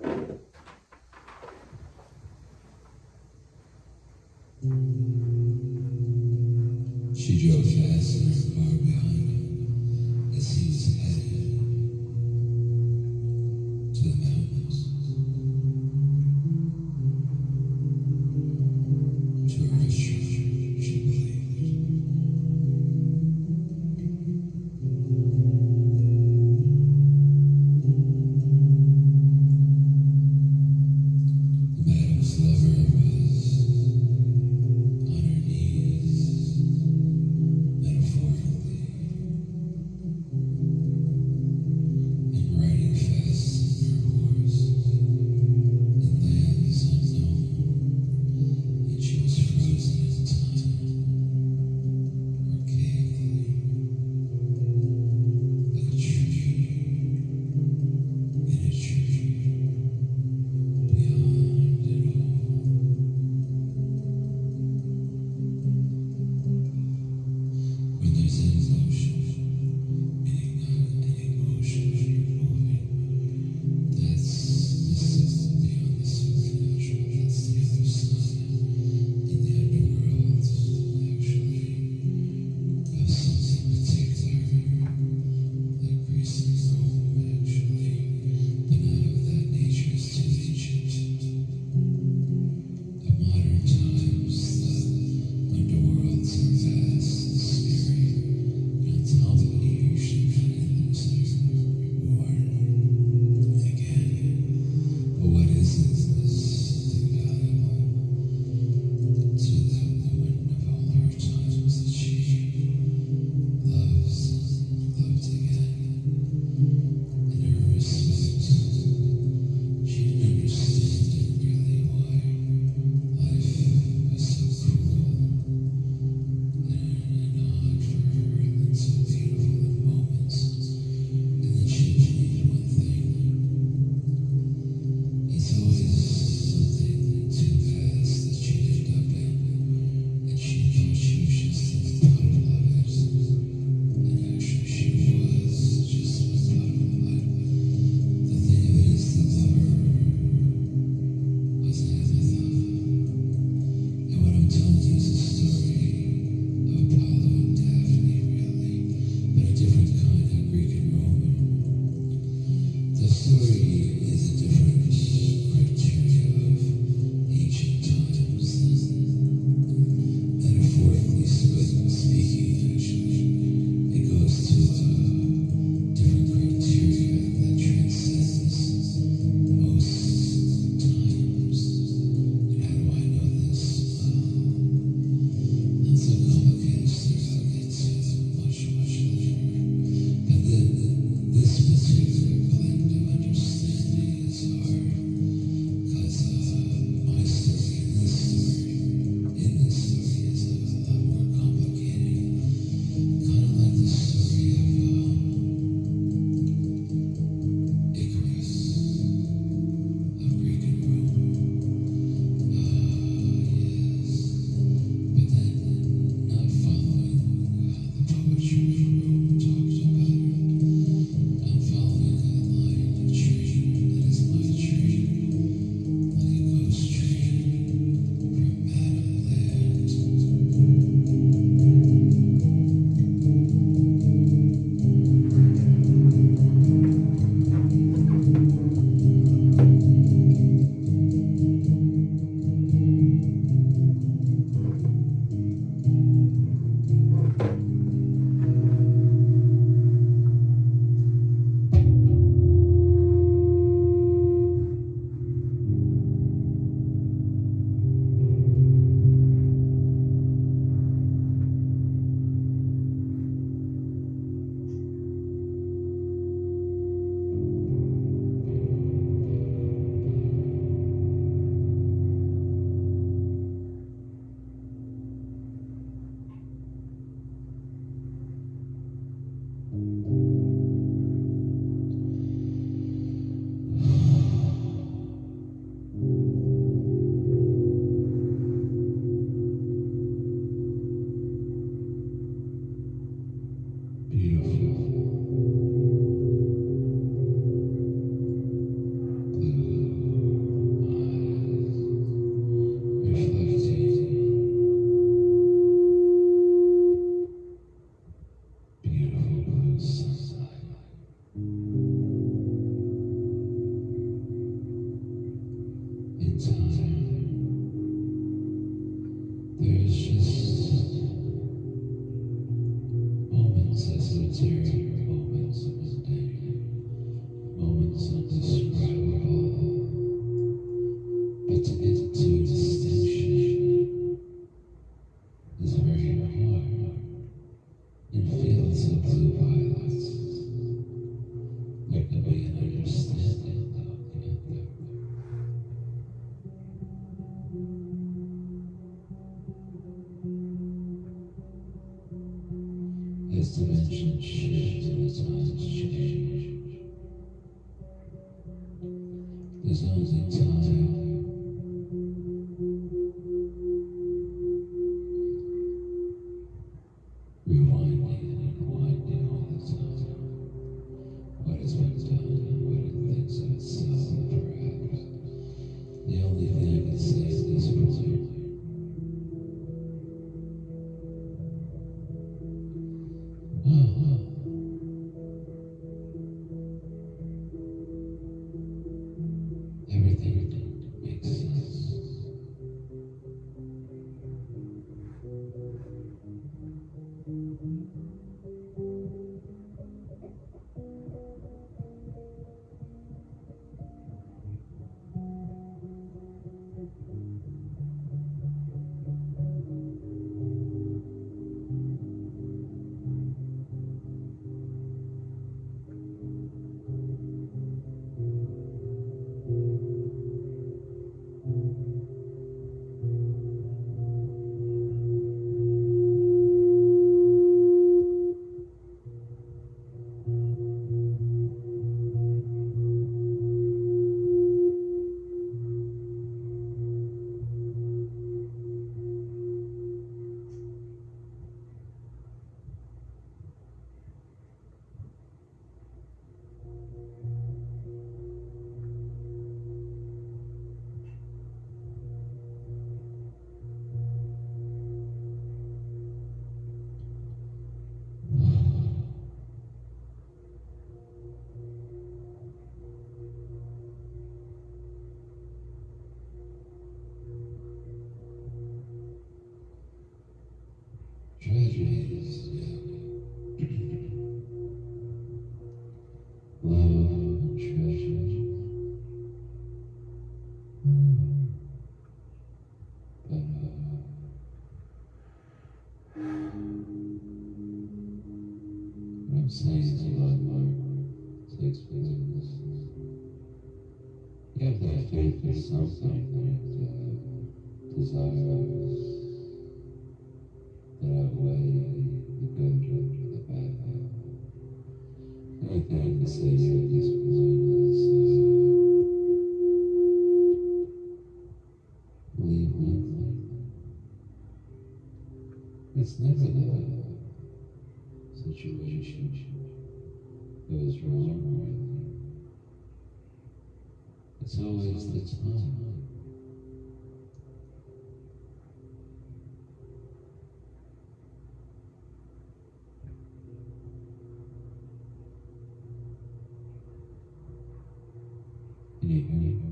She drove fast in her car behind him as he was headed to the mountains, to a restaurant, she believed. The madam's lover was on her knees, metaphorically. this dimension shift and the times change. There's only time. Rewinding and winding all the time. What has been done and what it thinks of itself, perhaps. The only thing I can say at this point. Everything makes sense. Tragedies, love and treasure. But what I'm saying is love takes place. You have to have faith in something. You have to have desires that outweigh the good or the bad. The only thing I can say at this point is believe me. It's never the situation goes wrong. It's always the time. Can you hear me?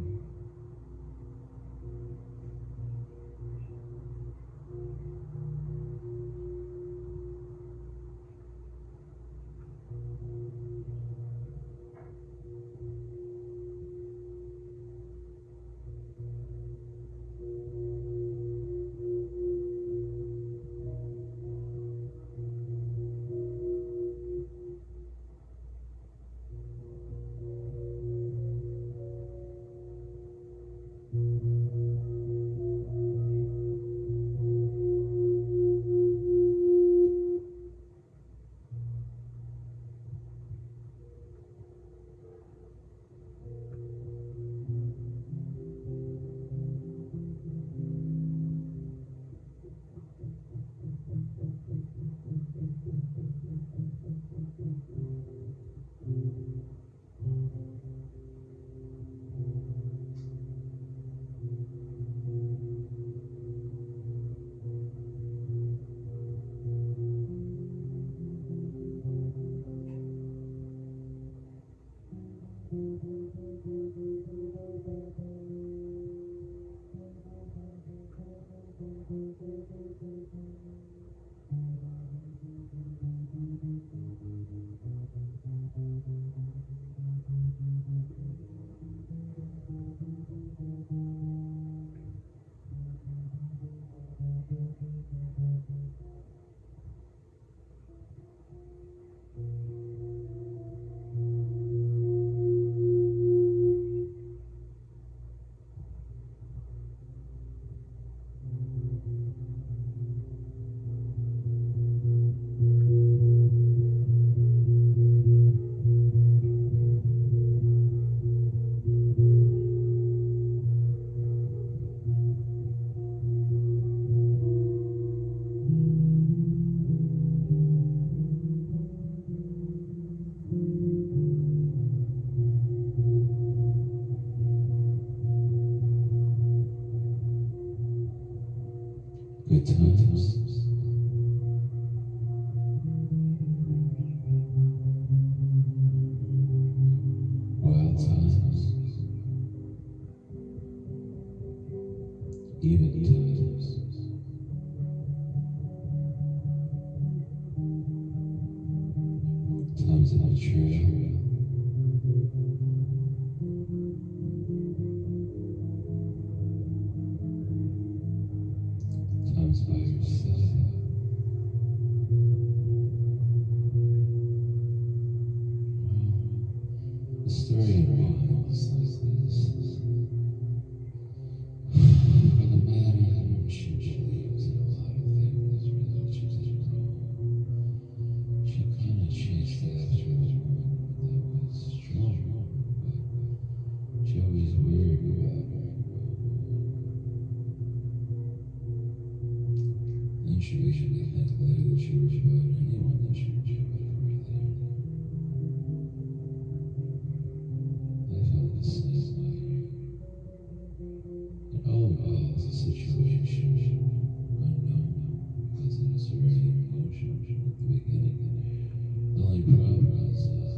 Good times. Wild times. Even times. Times of betrayal. Times by yourself. The story of mine was like this. For the man Adam, she believes in a lot of things religious as well. She kind of chased after a woman that was strong, but she always worried about her. Then she usually had later that she worried about anyone that she would do whatever they did. I felt the same way. It all involves a situation unknown because it was already in motion at the beginning. The only problem is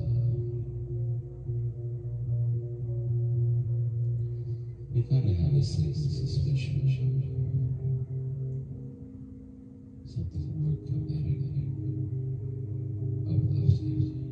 we gotta have a sense of suspicion. Something more kinetic, uplifting.